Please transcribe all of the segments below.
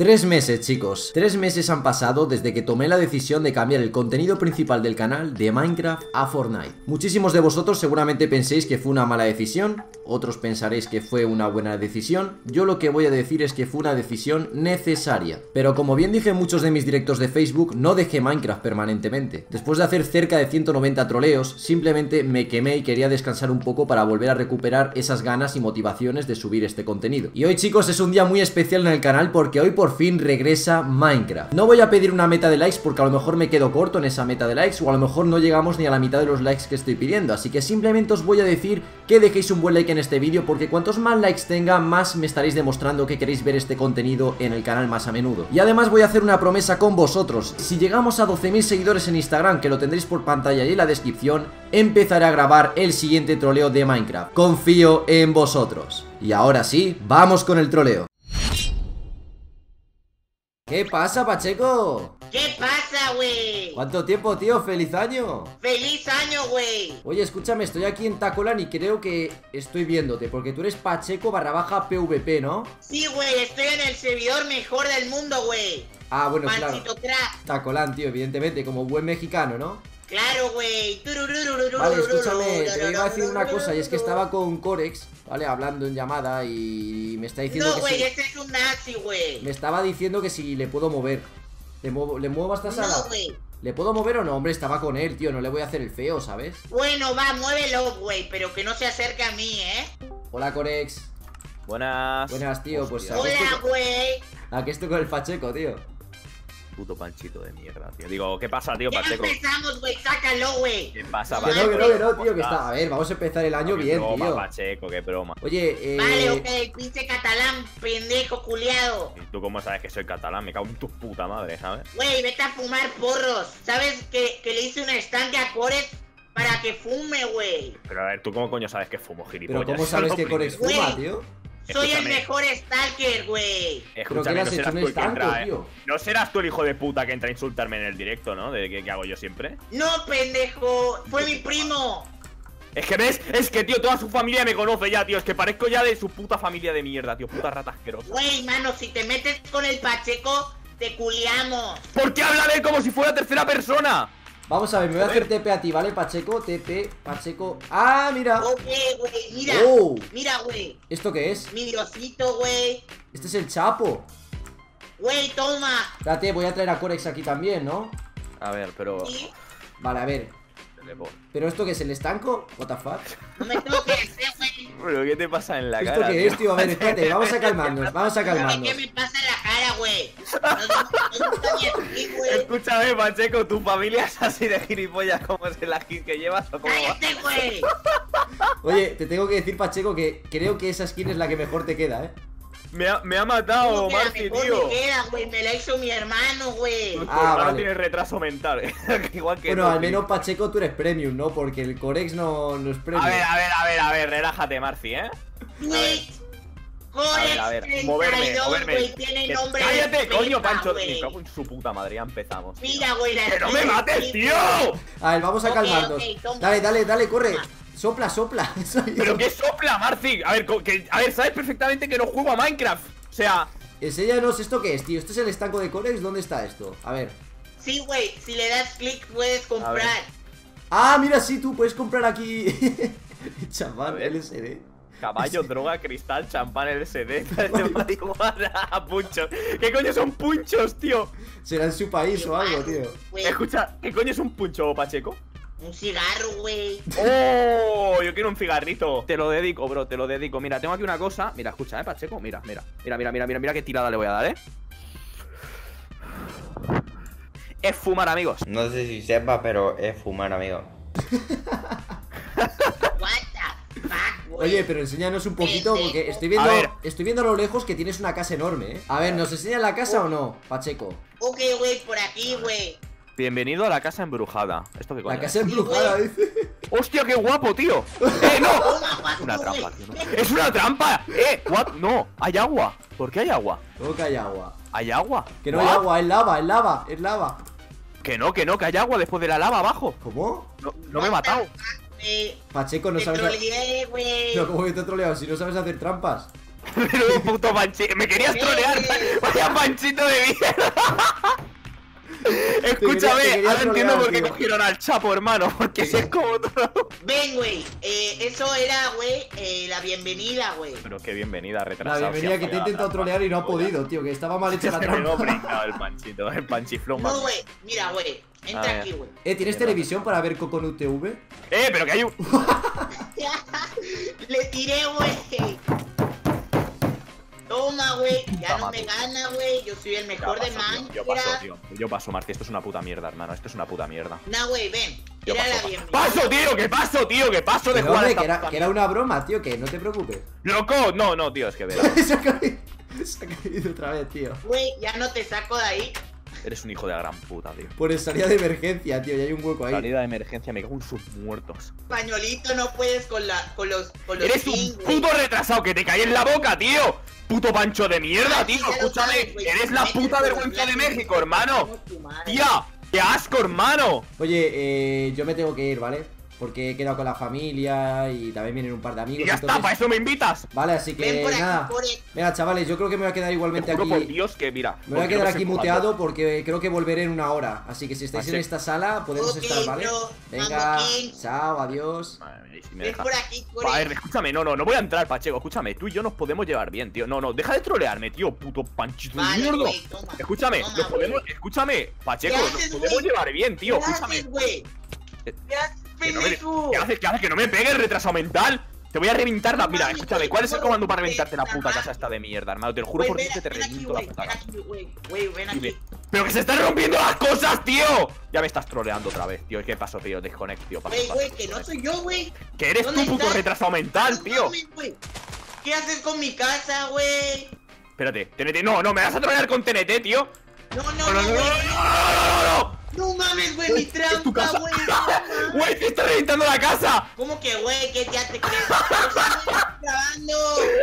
3 meses, chicos. 3 meses han pasado desde que tomé la decisión de cambiar el contenido principal del canal de Minecraft a Fortnite. Muchísimos de vosotros seguramente penséis que fue una mala decisión, otros pensaréis que fue una buena decisión. Yo lo que voy a decir es que fue una decisión necesaria. Pero como bien dije en muchos de mis directos de Facebook, no dejé Minecraft permanentemente. Después de hacer cerca de 190 troleos, simplemente me quemé y quería descansar un poco para volver a recuperar esas ganas y motivaciones de subir este contenido. Y hoy, chicos, es un día muy especial en el canal porque hoy por fin regresa Minecraft. No voy a pedir una meta de likes porque a lo mejor me quedo corto en esa meta de likes, o a lo mejor no llegamos ni a la mitad de los likes que estoy pidiendo. Así que simplemente os voy a decir que dejéis un buen like en este vídeo, porque cuantos más likes tenga, más me estaréis demostrando que queréis ver este contenido en el canal más a menudo. Y además voy a hacer una promesa con vosotros: si llegamos a 12.000 seguidores en Instagram, que lo tendréis por pantalla y en la descripción, empezaré a grabar el siguiente troleo de Minecraft. Confío en vosotros. Y ahora sí, vamos con el troleo. ¿Qué pasa, Pacheco? ¿Qué pasa, güey? ¿Cuánto tiempo, tío? ¡Feliz año! ¡Feliz año, güey! Oye, escúchame, estoy aquí en Tacolan y creo que estoy viéndote, porque tú eres Pacheco_PVP, ¿no? Sí, güey, estoy en el servidor mejor del mundo, güey. Ah, bueno, Pancito claro. Tacolan, tío, evidentemente, como buen mexicano, ¿no? Claro, güey. Vale, escúchame, te iba a decir una cosa, y es que estaba con Corex, ¿vale? Hablando en llamada y me está diciendo No, que güey, si... ese es un nazi, güey. Me estaba diciendo que si le puedo mover. ¿Le muevo a esta sala? No, güey. ¿Le puedo mover o no? Hombre, estaba con él, tío, no le voy a hacer el feo, ¿sabes? Bueno, va, muévelo, güey, pero que no se acerque a mí, ¿eh? Hola, Corex. Buenas. Buenas, tío, pues Hostia. Hola, güey. aquí estoy con el Pacheco, tío. Puto panchito de mierda, tío. Digo, ¿qué pasa, tío, Ya Pacheco? empezamos, güey, sácalo, güey. ¿Qué pasa, Que no, Pacheco? tío, que está... A ver, vamos a empezar el año Qué bien, broma, tío. Pacheco, qué broma. Oye, Vale, ok, pinche catalán, pendejo, culiado. ¿Y tú cómo sabes que soy catalán? Me cago en tu puta madre, ¿sabes? Güey, vete a fumar porros. ¿Sabes que le hice una estante a Corex para que fume, güey? Pero a ver, ¿tú cómo coño sabes que fumo, gilipollas? pero ¿cómo Eso sabes es lo que Corex primero. fuma, Güey. tío? Soy el Escúchame. mejor stalker, güey. ¿Pero qué le Escúchame, has no hecho, serás un tú el que estanco, entra, tío? ¿No serás tú el hijo de puta que entra a insultarme en el directo, no? De que hago yo siempre. No, pendejo. Fue mi primo. Es que ves, es que, tío, toda su familia me conoce ya, tío. Es que parezco ya de su puta familia de mierda, tío. Puta rata asquerosa. Güey, mano, si te metes con el Pacheco, te culiamos. ¿Por qué habla de él como si fuera tercera persona? Vamos a ver, me voy a hacer TP a ti, ¿vale, Pacheco? TP, Pacheco... ¡Ah, mira! Ok, güey, mira. Oh. Mira, güey. ¿Esto qué es? Mi diosito, güey. Este es el Chapo. Güey, toma. Espérate, voy a traer a Corex aquí también, ¿no? A ver, pero... ¿Sí? Vale, a ver. ¿Pero esto qué es, el estanco? What the fuck? No me toques, güey. ¿Pero qué te pasa en la cara? ¿Esto qué es, tío? A ver, espérate, vamos a calmarnos, vamos a ¿Qué calmarnos. me pasa en la cara, güey? No gusta ni así, güey. Escúchame, Pacheco, ¿tu familia es así de gilipollas como es la skin que llevas o cómo va? ¡Cállate, güey! Oye, te tengo que decir, Pacheco, que creo que esa skin es la que mejor te queda, ¿eh? Me ha matado, ¿Cómo que la Marci, mejor tío. me queda, güey? Me la hizo mi hermano, güey. Tu Ah, hermano vale. tiene retraso mental, igual que Bueno, tú, al tío. menos, Pacheco, tú eres premium, ¿no? Porque el Corex no es premium. A ver, relájate, Marci, ¿eh? Güey. A ver, Corex moverme, 32, moverme. güey, tiene Que- nombre ¡Cállate, de coño, Pepa, Pancho! güey. Me cago en su puta madre, ya empezamos, tío. Mira, güey, la ¡Que no me skin, mates, sí, tío! A ver, vamos a Ok, calmarnos. ok, toma. Dale, corre. Sopla, sopla. ¿Pero qué sopla, Marci? A ver, sabes perfectamente que no juego a Minecraft. O sea... Enséñanos esto qué es, tío. ¿Esto es el estanco de Corex? ¿Dónde está esto? A ver. Sí, güey, si le das clic puedes comprar. Ah, mira, sí, tú puedes comprar aquí. Chaval, A ver. LSD. Caballo, droga, cristal, champán, LSD, de marihuana, punchos. ¿Qué coño son punchos, tío? Será en su país o algo, tío. Güey, Escucha, ¿qué coño es un puncho, Pacheco? un cigarro, güey. ¡Oh! Yo quiero un cigarrito. Te lo dedico, bro, te lo dedico. Mira, tengo aquí una cosa. Mira, escucha, Pacheco. Mira qué tirada le voy a dar, Es fumar, amigos. No sé si sepa, pero es fumar, amigo. What the fuck, güey. Oye, pero enséñanos un poquito porque A ver. estoy viendo a lo lejos que tienes una casa enorme, ¿eh? A ver, ¿nos enseña la casa o no, Pacheco? Ok, güey, por aquí, güey. Bienvenido a la casa embrujada. ¿Esto qué coño? La casa embrujada, dice. ¡Hostia, qué guapo, tío! ¡No! Toma, Es una guapo, trampa, güey. tío. no. ¡Es una trampa! ¿What? No, hay agua. ¿Por qué hay agua? ¿Cómo que hay agua? ¿Hay agua? Que no hay What? agua, es lava, es lava, es lava. Que no, que hay agua después de la lava abajo. ¿Cómo? No me he matado. Eh, Pacheco, no te sabes... troleé, güey. Pero ¿cómo que te he troleado? Si no sabes hacer trampas. Menudo puto panchito. Me querías trolear. Vaya panchito de mierda. Escúchame, quería ahora entiendo trolear, por qué tío. cogieron al Chapo, hermano. Porque si es como todo. Ven, güey. Eso era, güey, la bienvenida, güey. Pero qué bienvenida, La retrasado. bienvenida que te he intentado trolear y no ha podido, tío, que estaba mal hecha la Se me quedó trampa. brincado el panchito, el panchiflón. No, güey. Mira, güey. A Entra ver. aquí, güey. ¿Tienes televisión para ver Coconut TV? Pero que hay un. Le tiré, güey. Toma, güey. Ya no me madre. gana, güey. Yo soy el mejor de Yo paso, Minecraft. tío. Yo paso, Marti. Esto es una puta mierda, hermano. Esto es una puta mierda. Nah, güey, ven. Yo Tira la paso, bienvenida. paso, tío. ¿Qué paso, tío? ¿Qué paso de Pero, jugar a hombre, esta que era una broma, tío, que no te preocupes. ¡Loco! No, tío, es que verás. se ha caído otra vez, tío. Güey, ya no te saco de ahí. Eres un hijo de la gran puta, tío. Por salida de emergencia, tío, y hay un hueco ahí. Salida de emergencia, me cago en sus muertos. Pañuelito, no puedes con los Eres pins, un güey. puto retrasado que te cae en la boca, tío. Puto pancho de mierda, Ah, tío. sí, ya lo Escúchame. sabes, güey. Eres la México, puta vergüenza de México, México, hermano. tu madre. Tía, qué asco, hermano. Oye, yo me tengo que ir, ¿vale? Porque he quedado con la familia y también vienen un par de amigos. Y ya está, entonces- para eso me invitas. Vale, así Ven que por aquí, nada. por el- Venga, chavales, yo creo que me voy a quedar igualmente Te juro aquí. por Dios que mira. Me voy a porque quedar no aquí sé muteado porque creo que volveré en una hora. Así que si estáis en Así. esta sala, podemos Ok, estar, ¿vale? bro, Venga, vamos aquí. chao, adiós. Madre mía, y si me Ven deja. por aquí, por A ver, el- escúchame, no voy a entrar, Pacheco. Escúchame, tú y yo nos podemos llevar bien, tío. No, deja de trolearme, tío, puto panchito de Vale, mierda. güey, toma. Escúchame, Toma, nos podemos. güey. Escúchame, Pacheco, ¿Qué nos haces, podemos güey? llevar bien, tío. ¿Qué Escúchame. haces, güey? Eh, ¿Qué haces, Que no me- pendejo? ¿Qué haces? ¿Qué haces? Que no me pegues, retraso mental. Te voy a reventar la. No Mira, mames, escúchame, güey, ¿cuál es el ¿cómo comando para te- reventarte la puta Ajá. casa esta de mierda, hermano? Te lo juro Güey, por ven, Dios que te ven aquí, reviento la güey, puta ven casa. aquí, güey, ven Y ve- aquí. ¡Pero que se están rompiendo las cosas, tío! Ya me estás troleando otra vez, tío. ¿Qué pasó, tío? Desconect, tío. Paso, Güey, paso, güey, que tío. no soy yo, güey. Que eres ¿Dónde tú, puto estás? retrasado mental, No tío. mames, güey. ¿Qué haces con mi casa, güey? Espérate, TNT, no, me vas a trolear con TNT, tío. No, No, no, no, no, no, güey. no. No mames, güey, mi Es tu trampa, casa. güey. no mames. Güey, te está reventando la casa. ¿Cómo que, güey? ¿Qué ya te crees? ¡Estamos grabando!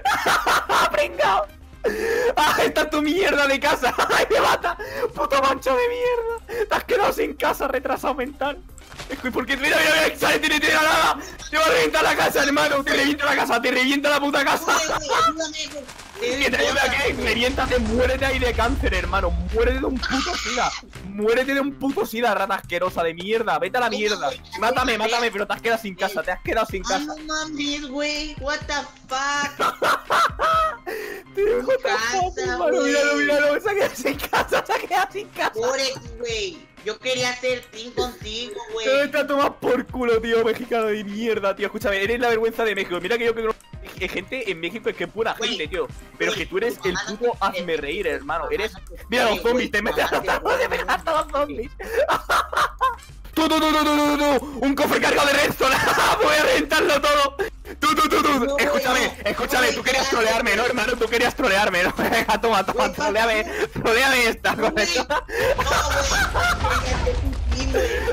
¡Ah, pringao! ¡Ah, esta es tu mierda de casa! ¡Ay, me mata! ¡Puto mancho de mierda! ¡Te has quedado sin casa, retrasado mental! Es que porque mira, sale TNT de la nada. Te va a reventar la casa, hermano. Te revienta la casa, te revienta la puta casa. Güey, ayúdame, güey. Que te ayude a que reviéntate, muérete ahí de cáncer, hermano. Muérete de un puto sida. Muérete de un puto sida, rata asquerosa de mierda. Vete a la mierda. Mátame, pero te has quedado sin casa, te has quedado sin Ah, casa. no mames, güey. What the fuck. Tío, what the casa, fuck, hermano, güey. míralo, se ha quedado sin casa, se ha quedado sin casa. Porex, güey. Yo quería hacer team contigo, güey. Te a tomar por culo, tío, mexicano de mierda, tío. Escúchame, eres la vergüenza de México. Mira que yo creo que gente en México es que es buena Güey, gente, tío. Pero güey, que tú eres el mamá, puto no, hazme reír, hermano. Eres. mamá, Mira los güey, zombies, te metes a mamá, los zombies. Tú, un cofre cargado de redstone. Voy a reventarlo todo. Tú. No, Escúchame, no, escúchame, no, tú querías no, trolearme, ¿no, hermano? Tú querías trolearme, ¿no? Venga, toma, Güey, troleame esta, No, con güey. esto. No,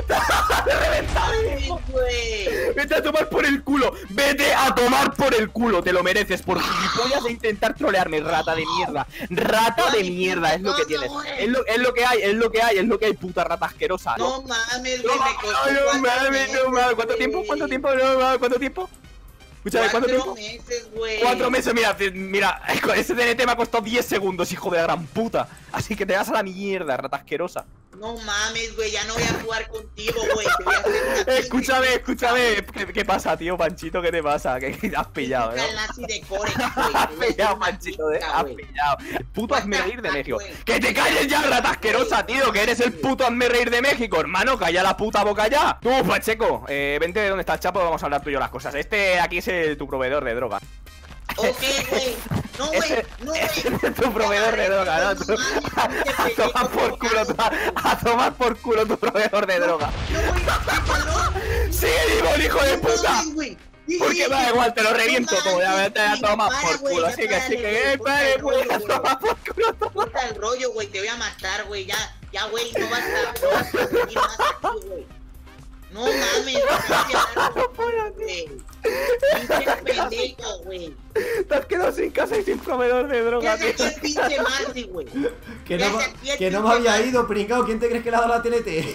güey. Vete a tomar por el culo, vete a tomar por el culo, te lo mereces por gilipollas de intentar trolearme, rata de mierda. Rata de mierda, es lo que tienes. Es lo que hay, puta rata asquerosa. No mames, No güey, me costó mames, no mames. ¿Cuánto tiempo? ¿Cuánto tiempo? Escúchame, ¿cuánto tiempo? 4 meses, güey. 4 meses, mira, ese TNT me ha costado 10 segundos, hijo de la gran puta. Así que te vas a la mierda, rata asquerosa. No mames, güey, ya no voy a jugar contigo, güey. Te voy a hacer una Escúchame, ¿qué pasa, tío, Panchito? ¿Qué te pasa? ¿Qué te has pillado, pinche no? nazi de Corex, güey. Has Te voy a hacer pillado, una Panchito, pinta, has güey. pillado. Puto hazme reír de México. güey. ¡Que te calles ya, rata asquerosa, tío! ¡Que eres el puto hazme reír de México, hermano! ¡Calla la puta boca ya! Tú, Pacheco, vente de donde está el Chapo, vamos a hablar tú y yo las cosas. Este aquí es tu proveedor de droga. Ok, güey. No, güey. No, güey. Es tu proveedor de droga, ¿no? Tú- A tomar por culo, a tomar por culo tu proveedor de droga. No, güey. ¿Qué pasó? ¡Sigue vivo el hijo de No puta! mames, güey. Sí, Porque sí, da sí. igual, te lo reviento No todo, ya mames, vete a güey, tomar para, por güey, culo, ya sigue, párale, sigue, güey, pare, corta el pues, a rollo, tomar por culo todo. Corta el rollo, güey. Te voy a matar, güey. Ya, güey. No vas a venir más aquí, güey. No mames, güey. Pinche pendejo, güey. Te has quedado sin casa y sin proveedor de ¿Qué droga, hace tío. aquí el pinche Marty, güey? Que Ya no, se advierte que no me que había mal. ido, pringao. ¿Quién te crees que le ha dado la TNT?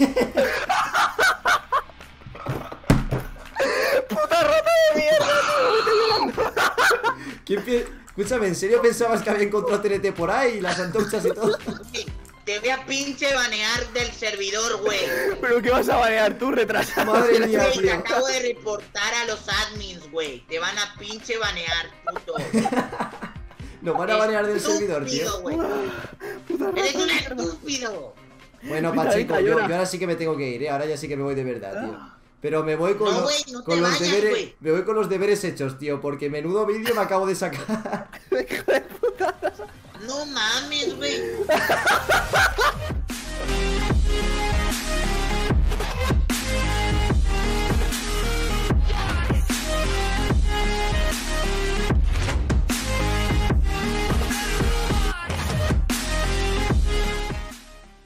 ¡Puta rata de mierda! ¿Quién pi- Escúchame, ¿en serio pensabas que había encontrado TNT por ahí? Las antorchas y todo. Te voy a pinche banear del servidor, güey. ¿Pero qué vas a banear tú, retrasado? Madre mía, Güey, te tío. acabo de reportar a los admins, güey. Te van a pinche banear, puto. Nos van a banear del servidor, Estúpido, tío. güey. Eres un estúpido. Bueno, Mira, Pachico, mira, yo llora. ahora sí que me tengo que ir, ¿eh? Ahora ya sí que me voy de verdad, tío. Pero me voy con, No, los, güey, no con te los vayas, deberes. güey. Me voy con los deberes hechos, tío, porque menudo vídeo me acabo de sacar. No mames, güey.